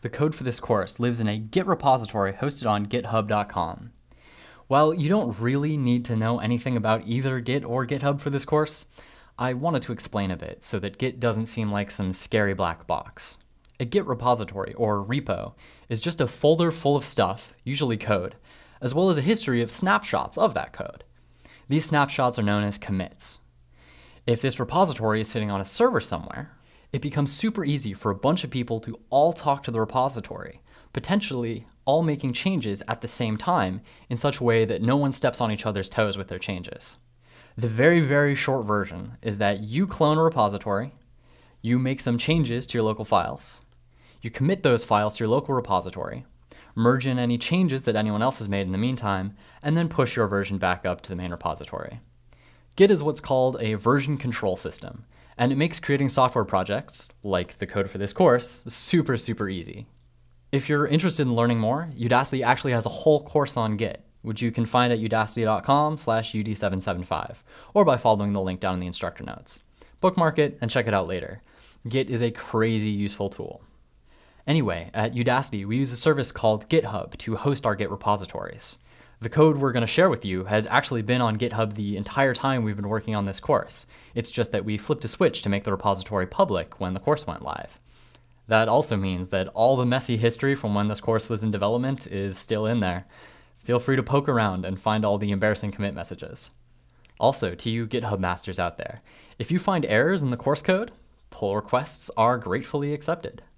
The code for this course lives in a Git repository hosted on github.com. While you don't really need to know anything about either Git or GitHub for this course, I wanted to explain a bit so that Git doesn't seem like some scary black box. A Git repository, or repo, is just a folder full of stuff, usually code, as well as a history of snapshots of that code. These snapshots are known as commits. If this repository is sitting on a server somewhere, it becomes super easy for a bunch of people to all talk to the repository, potentially all making changes at the same time in such a way that no one steps on each other's toes with their changes. The very, very short version is that you clone a repository, you make some changes to your local files, you commit those files to your local repository, merge in any changes that anyone else has made in the meantime, and then push your version back up to the main repository. Git is what's called a version control system, and it makes creating software projects, like the code for this course, super, super easy. If you're interested in learning more, Udacity actually has a whole course on Git, which you can find at udacity.com/ud775, or by following the link down in the instructor notes. Bookmark it and check it out later. Git is a crazy useful tool. Anyway, at Udacity, we use a service called GitHub to host our Git repositories. The code we're going to share with you has actually been on GitHub the entire time we've been working on this course. It's just that we flipped a switch to make the repository public when the course went live. That also means that all the messy history from when this course was in development is still in there. Feel free to poke around and find all the embarrassing commit messages. Also, to you GitHub masters out there, if you find errors in the course code, pull requests are gratefully accepted.